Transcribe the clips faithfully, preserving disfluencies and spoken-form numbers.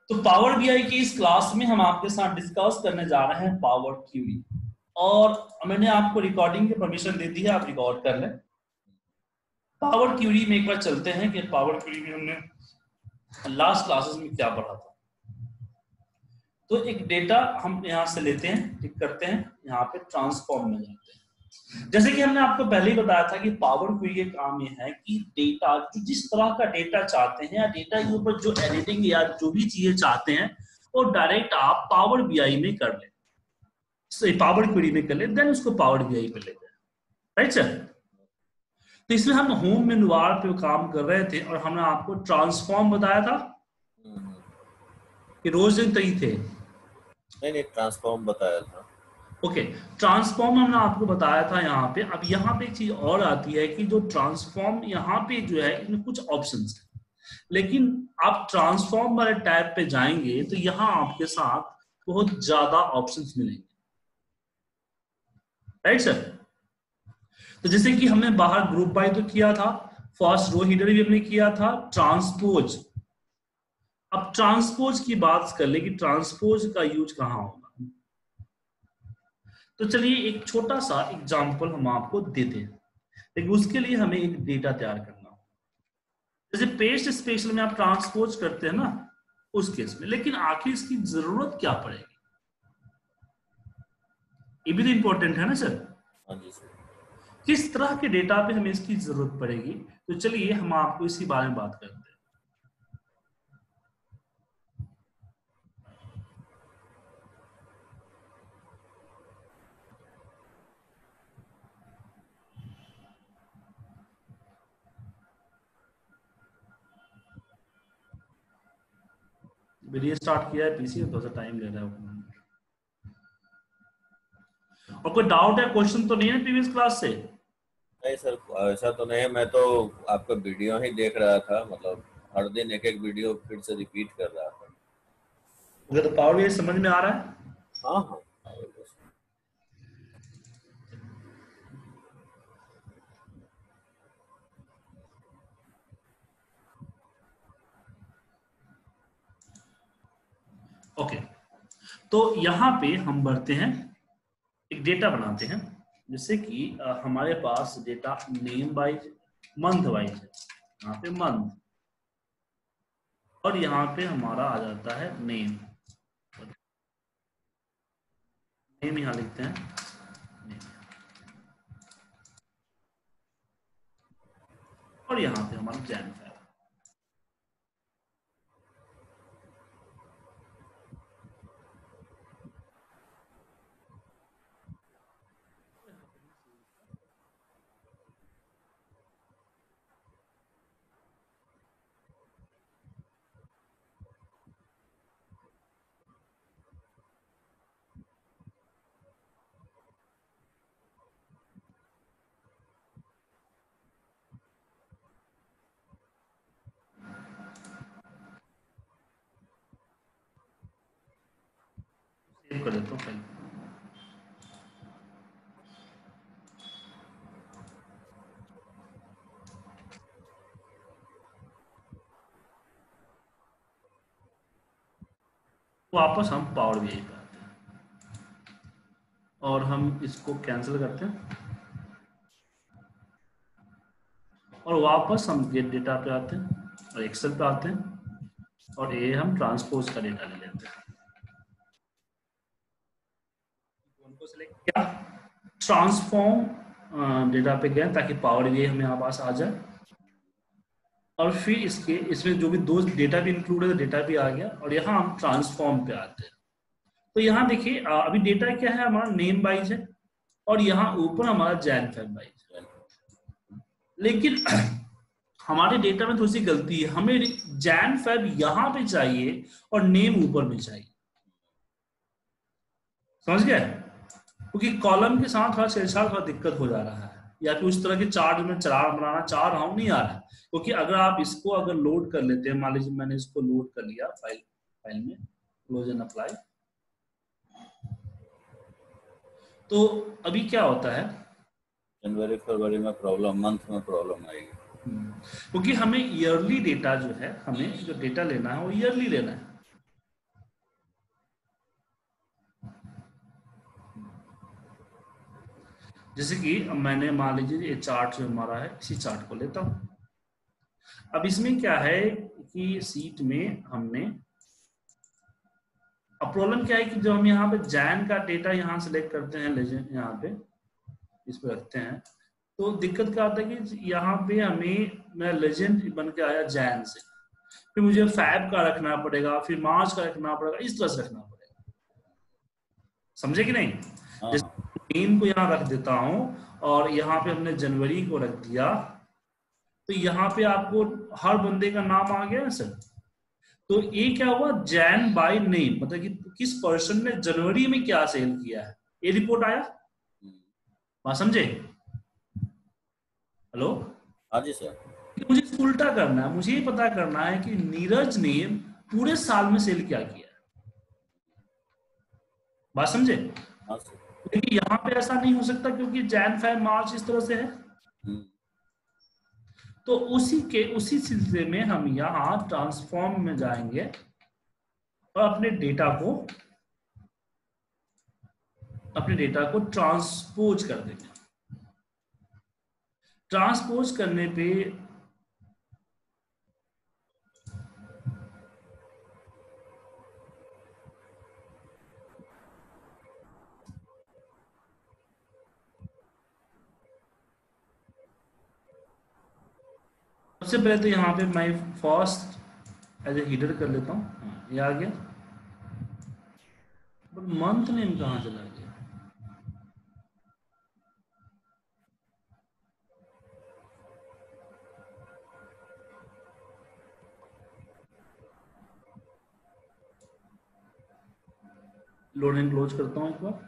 तो power BI की इस क्लास में हम आपके साथ डिस्कस करने जा रहे हैं पावर क्यूरी, और मैंने आपको रिकॉर्डिंग की परमिशन दे दी है, आप रिकॉर्ड कर लें। पावर क्यूरी में एक बार चलते हैं कि पावर क्यूरी में हमने लास्ट क्लासेस में क्या पढ़ा था। तो एक डेटा हम यहां से लेते हैं, टिक करते हैं, यहाँ पे ट्रांसफॉर्म में जाते हैं। जैसे कि हमने आपको पहले ही बताया था कि पावर क्यूरी के काम ये है कि डेटा, जिस तरह का डेटा चाहते हैं या डेटा के ऊपर जो एडिटिंग या जो भी चीजें चाहते हैं वो डायरेक्ट आप पावर बीआई में कर ले, पावर क्यूरी में कर ले, देन उसको पावर बीआई पे ले जाए। Right sir? तो इसमें हम होम मेनू बार पे काम कर रहे थे और हमने आपको ट्रांसफॉर्म बताया था कि रोज दिन तरी थे। नहीं नहीं ट्रांसफॉर्म बताया था। ओके okay, ट्रांसफॉर्म हमने आपको बताया था यहाँ पे। अब यहाँ पे एक चीज और आती है कि जो ट्रांसफॉर्म यहाँ पे जो है इसमें कुछ ऑप्शंस हैं, लेकिन आप ट्रांसफॉर्म वाले टैब पे जाएंगे तो यहाँ आपके साथ बहुत ज्यादा ऑप्शंस मिलेंगे। Right sir? तो जैसे कि हमने बाहर ग्रुप बाय तो किया था, फर्स्ट रो हीडर भी हमने किया था, ट्रांसपोज। अब ट्रांसपोज की बात कर ले कि ट्रांसपोज का यूज कहाँ होगा, तो चलिए एक छोटा सा एग्जांपल हम आपको देते हैं, लेकिन उसके लिए हमें एक डेटा तैयार करना हो। जैसे पेस्ट स्पेशल में आप ट्रांसपोज करते हैं ना, उस केस में, लेकिन आखिर इसकी जरूरत क्या पड़ेगी, ये भी तो इंपॉर्टेंट है ना सर। हाँ जी सर। किस तरह के डेटा पे हमें इसकी जरूरत पड़ेगी, तो चलिए हम आपको इसी बारे में बात करते हैं। वीडियो स्टार्ट किया है पीसी, थोड़ा सा टाइम ले रहा है। और कोई डाउट है, क्वेश्चन तो नहीं है प्रीवियस क्लास से? नहीं सर ऐसा तो नहीं है, मैं तो आपका वीडियो ही देख रहा था, मतलब हर दिन एक एक वीडियो फिर से रिपीट कर रहा था। ओके, तो पावर बीआई समझ में आ रहा है? हाँ हाँ। ओके, तो यहाँ पे हम बढ़ते हैं, एक डेटा बनाते हैं। जैसे कि हमारे पास data name wise, month wise है, यहाँ पे मंथ, और यहाँ पे हमारा आ जाता है नेम। नेम यहाँ लिखते हैं, और यहाँ पे हमारा जैन है। सेव कर देता हूँ फाइल। वापस हम पावर बीआई पे आते हैं और हम इसको कैंसिल करते हैं और वापस हम गेट डेटा पे आते हैं और एक्सेल पे आते हैं और ये हम ट्रांसपोज का डेटा ले लेते हैं। उनको सिलेक्ट किया, ट्रांसफॉर्म डेटा पे गए ताकि पावर बीआई हमें यहाँ पास आ जाए, और फिर इसके इसमें जो भी दो डेटा भी इंक्लूड है, डेटा भी आ गया, और यहाँ हम ट्रांसफॉर्म पे आते हैं। तो यहाँ देखिए अभी डेटा क्या है, हमारा नेम वाइज है और यहाँ ऊपर हमारा जैन फेब वाइज है। लेकिन हमारे डेटा में थोड़ी सी गलती है, हमें जैन फेब यहाँ पे चाहिए और नेम ऊपर में चाहिए। समझ गए? क्योंकि कॉलम के साथ थोड़ा छेड़छाड़ थोड़ा दिक्कत हो जा रहा है, या फिर उस तरह के चार्ट में चार्ट बनाना चाह रहा हूं, नहीं आ रहा है। क्योंकि अगर आप इसको अगर लोड कर लेते हैं, मान लीजिए मैंने इसको लोड कर लिया फाइल फाइल में, क्लोज एंड अप्लाई, तो अभी क्या होता है, जनवरी फरवरी में प्रॉब्लम, मंथ में प्रॉब्लम आएगी, क्योंकि हमें ईयरली डेटा जो है, हमें जो डेटा लेना है वो ईयरली लेना है। जैसे कि मैंने मान लीजिए ये चार्ट जो हमारा है, इसी चार्ट को लेता हूं। अब इसमें क्या है कि सीट में हमने, अब प्रॉब्लम क्या है कि जब हम यहाँ पे जैन का डेटा यहाँ सेलेक्ट करते हैं, लेजेंड यहाँ पे इस पे रखते हैं, तो दिक्कत क्या आता है कि यहाँ पे हमें मेरा लेजेंड बन के आया जैन से, फिर मुझे फैब का रखना पड़ेगा, फिर मार्च का रखना पड़ेगा, इस तरह से रखना पड़ेगा। समझे कि नहीं? जैसे तीन को यहाँ रख देता हूं और यहाँ पे हमने जनवरी को रख दिया, तो यहाँ पे आपको हर बंदे का नाम आ गया सर। तो ये क्या हुआ, जैन बाय नेम, मतलब कि किस पर्सन ने जनवरी में क्या सेल किया है, ये रिपोर्ट आया। बात समझे? हेलो? हाँ जी सर। मुझे उल्टा करना है, मुझे ये पता करना है कि नीरज ने पूरे साल में सेल क्या किया है। बात समझे? हाँ सर। लेकिन यहाँ पे ऐसा नहीं हो सकता क्योंकि जैन फेब मार्च इस तरह से है। तो उसी के उसी सिलसिले में हम यहाँ ट्रांसफॉर्म में जाएंगे और अपने डेटा को अपने डेटा को ट्रांसपोज कर देंगे। ट्रांसपोज करने पे सबसे पहले तो यहाँ पे मैं फर्स्ट एज ए हीडर कर लेता हूँ, ये आ गया। बट मंथ नेम कहाँ चला गया? लोड एंड क्लोज करता हूँ एक बार।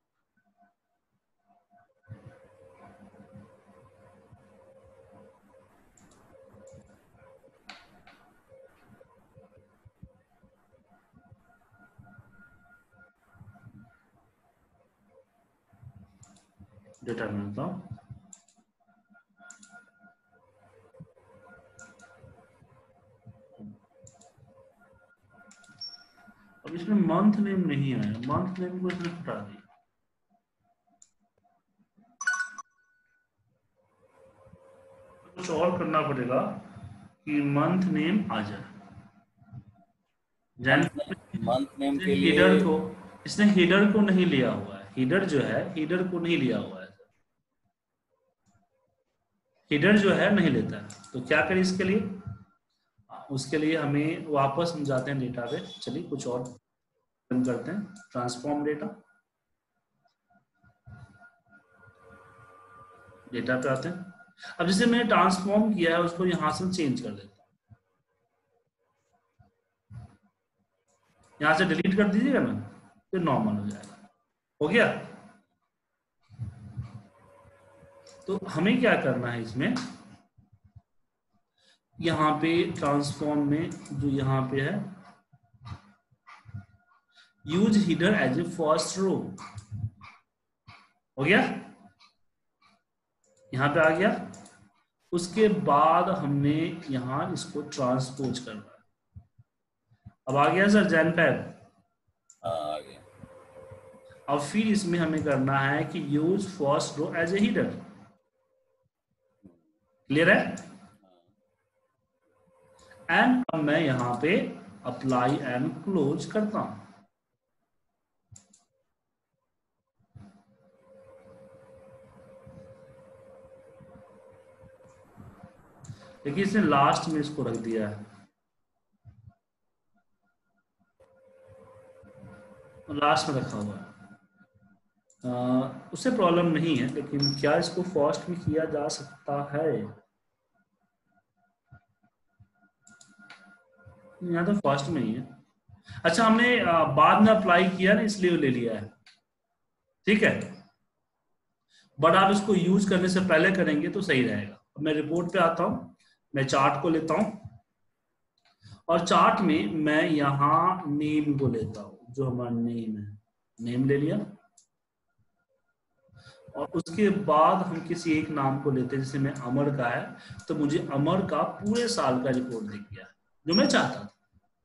डेटा मिलता हूँ, अब इसमें मंथ नेम नहीं आया, मंथ नेम को इसने हटा दिया। कुछ और करना पड़ेगा कि मंथ नेम आ जाए। मंथ नेम के लिए हीडर को इसने हीडर को नहीं लिया हुआ है, हीडर जो है हीडर को नहीं लिया हुआ है, हीडर जो है नहीं लेता है। तो क्या करें इसके लिए? उसके लिए हमें वापस हम जाते हैं डेटा पे। चलिए कुछ और करते हैं, ट्रांसफॉर्म डेटा, डेटा पे आते हैं। अब जैसे मैंने ट्रांसफॉर्म किया है उसको यहां से चेंज कर देता हूं, यहां से डिलीट कर दीजिएगा ना, तो नॉर्मल हो जाएगा। हो गया? तो हमें क्या करना है इसमें, यहाँ पे ट्रांसफॉर्म में जो यहाँ पे है use header as a first row, हो गया, यहाँ पे आ गया। उसके बाद हमने यहाँ इसको ट्रांसपोज करना है। अब आ गया सर जैन फैब? आ गया। अब फिर इसमें हमें करना है कि use first row as a header. Clear है? एंड अब मैं यहां पे अप्लाई एंड क्लोज करता हूं। देखिए इसने लास्ट में इसको रख दिया है, लास्ट में रखा हुआ है। उससे प्रॉब्लम नहीं है, लेकिन क्या इसको फर्स्ट में किया जा सकता है? यहाँ तो फर्स्ट में ही है। अच्छा हमने आ, बाद में अप्लाई किया ना इसलिए ले लिया है, ठीक है। बट आप इसको यूज करने से पहले करेंगे तो सही रहेगा। अब मैं रिपोर्ट पे आता हूं, मैं चार्ट को लेता हूं और चार्ट में मैं यहाँ नेम को लेता हूं, जो हमारा नेम है, नेम ले लिया। और उसके बाद हम किसी एक नाम को लेते हैं, जैसे मैं अमर का है तो मुझे अमर का पूरे साल का रिपोर्ट दिख गया जो मैं चाहता था।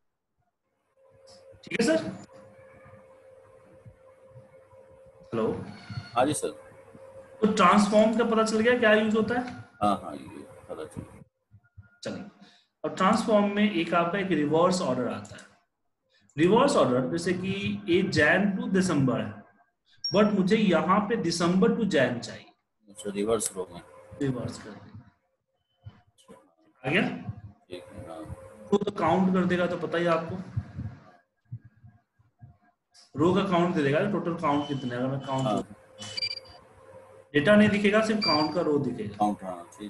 ठीक है सर? हेलो? हाँ जी सर। तो ट्रांसफॉर्म का पता चल गया क्या यूज होता है? हाँ हाँ ये पता चल गया। चलिए, और ट्रांसफॉर्म में एक आपका एक रिवर्स ऑर्डर आता है। रिवर्स ऑर्डर जैसे कि ये जैन टू दिसंबर है, बट मुझे यहाँ पे दिसंबर टू जैन चाहिए, अच्छा रिवर्स रो में रिवर्स कर देंगे। आ गया? ठीक है। हाँ तो, तो काउंट कर देगा तो पता ही आपको, रो का काउंट दे देगा टोटल काउंट कितने, अगर मैं काउंट हाँ डेटा नहीं दिखेगा, सिर्फ काउंट का रो दिखेगा। काउंट। हाँ ठीक।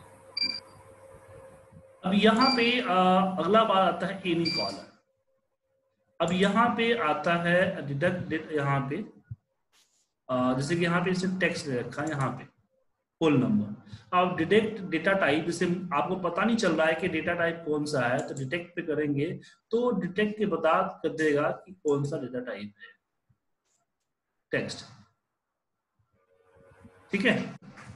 अब यहाँ पे आ, अगला बार आता है एनी कॉलम। अब यहाँ पे आता है डिडक्ट, यहाँ पे आ, जैसे कि यहाँ पे इसे टेक्स्ट दे रखा है, यहाँ पे होल नंबर। अब डिटेक्ट डेटा टाइप, जैसे आपको पता नहीं चल रहा है कि डेटा टाइप कौन सा है, तो डिटेक्ट पे करेंगे तो डिटेक्ट के बता कर देगा कि कौन सा डेटा टाइप है, टेक्स्ट। ठीक है,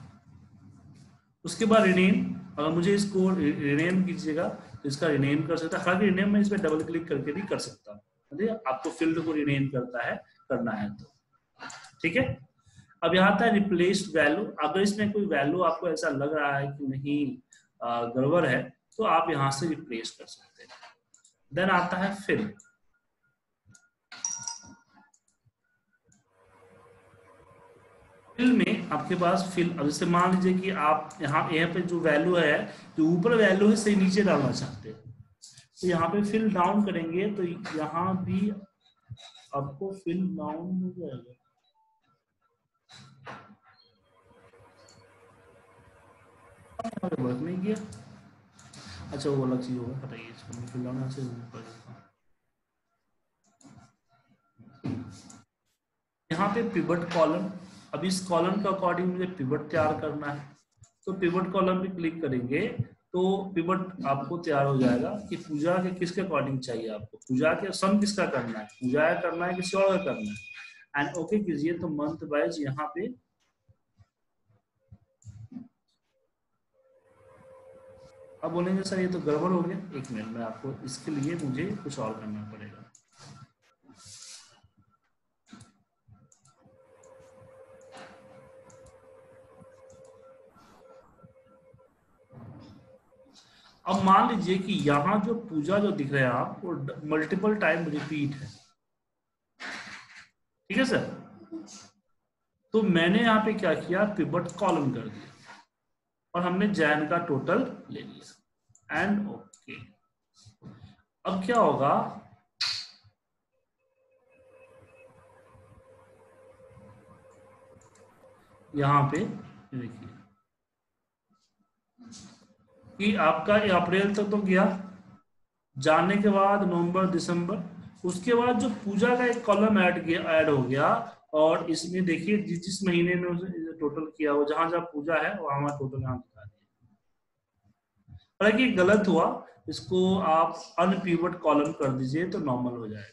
उसके बाद रिनेम, अगर मुझे इसको रिनेम कीजिएगा तो इसका रिनेम कर सकता है। हालांकि रिनेम में इसमें डबल क्लिक करके भी कर सकता हूँ, आपको फील्ड को रिनेम करता है करना है तो। ठीक है, अब यहाँ आता है रिप्लेस्ड वैल्यू। अगर इसमें कोई वैल्यू आपको ऐसा लग रहा है कि नहीं गड़बड़ है, तो आप यहाँ से रिप्लेस कर सकते हैं। देन आता है फिल। फिल में आपके पास फिल, अब जैसे मान लीजिए कि आप यहाँ यहाँ पे जो वैल्यू है, जो ऊपर वैल्यू है सही नीचे डालना चाहते हैं, तो यहाँ पे फिल डाउन करेंगे तो यहाँ भी आपको फिल डाउन हो जाएगा। वर्क नहीं किया, अच्छा वो अलग चीज होगा, बताइए इसको फिल डाउन ऐसे पड़ेगा। यहाँ पे पिवट कॉलम, अब इस कॉलम के अकॉर्डिंग मुझे पिवट तैयार करना है, तो पिवट कॉलम पे क्लिक करेंगे तो पिवट आपको तैयार हो जाएगा कि पूजा के किसके अकॉर्डिंग चाहिए आपको, पूजा के सम किसका करना है, पूजा का करना है किसी और का करना है, एंड ओके कीजिए तो मंथ वाइज यहाँ पे अब बोलेंगे सर ये तो गड़बड़ हो गया, एक मिनट में आपको इसके लिए मुझे कुछ और करना पड़ेगा। अब मान लीजिए कि यहाँ जो पूजा जो दिख रहा है आप, वो मल्टीपल टाइम रिपीट है। ठीक है सर, तो मैंने यहाँ पे क्या किया, पिवट कॉलम कर दिया और हमने जैन का टोटल ले लिया एंड ओके। अब क्या होगा, यहाँ पे देखिए कि आपका अप्रैल तक तो गया, जाने के बाद नवंबर दिसंबर, उसके बाद जो पूजा का एक कॉलम ऐड किया ऐड हो गया, और इसमें देखिए जिस जिस महीने में उसने टोटल किया वो जहां जहां पूजा है वहां वहां टोटल यहाँ दिखा दिया। हालांकि गलत हुआ, इसको आप अनपिवट कॉलम कर दीजिए तो नॉर्मल हो जाएगा।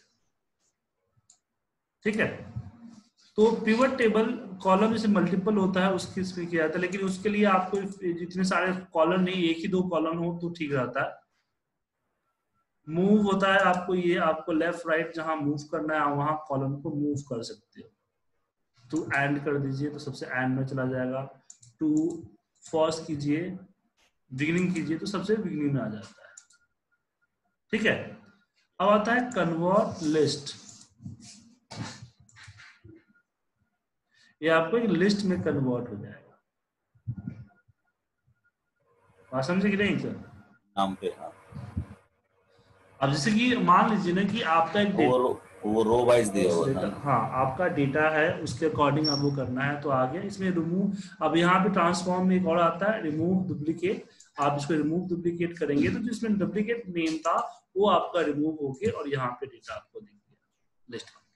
ठीक है, तो पिवट टेबल कॉलम जैसे मल्टीपल होता है उसकी इसमें किया जाता है, लेकिन उसके लिए आपको जितने सारे कॉलम नहीं, एक ही दो कॉलम हो तो ठीक रहता है। मूव होता है आपको, ये आपको लेफ्ट राइट जहां मूव करना है वहां कॉलम को मूव कर सकते हो। टू एंड कर दीजिए तो सबसे एंड में चला जाएगा, टू फर्स्ट कीजिए, बिगिनिंग कीजिए तो सबसे बिगिनिंग में आ जाता है। ठीक है, अब आता है कन्वर्ट लिस्ट। ये आपको एक लिस्ट में कन्वर्ट हो जाएगा। बात समझे कि नहीं सर? नाम पे। हाँ, अब जैसे कि मान लीजिए ना कि आपका एक वो रो, वो रो वाइज दिया हुआ था। हाँ, आपका डेटा है उसके अकॉर्डिंग आपको करना है तो आ गया। इसमें रिमूव, अब यहाँ पे ट्रांसफॉर्म में एक और आता है रिमूव डुप्लीकेट। आप इसको रिमूव डुप्लीकेट करेंगे तो जिसमें डुप्लीकेट नेम था वो आपका रिमूव हो गया और यहाँ पे डेटा आपको दिख गया लिस्ट में।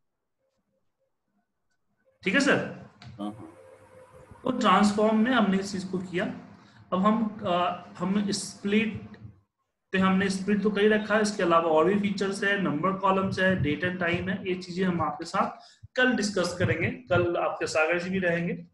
ठीक है सर? तो ट्रांसफॉर्म में हमने इस चीज को किया। अब हम आ, हम स्प्लिट पे हमने स्प्लिट तो कर रखा है, इसके अलावा और भी फीचर्स है, नंबर कॉलम्स है, डेट एंड टाइम है। ये चीजें हम आपके साथ कल डिस्कस करेंगे। कल आपके सागर जी भी रहेंगे,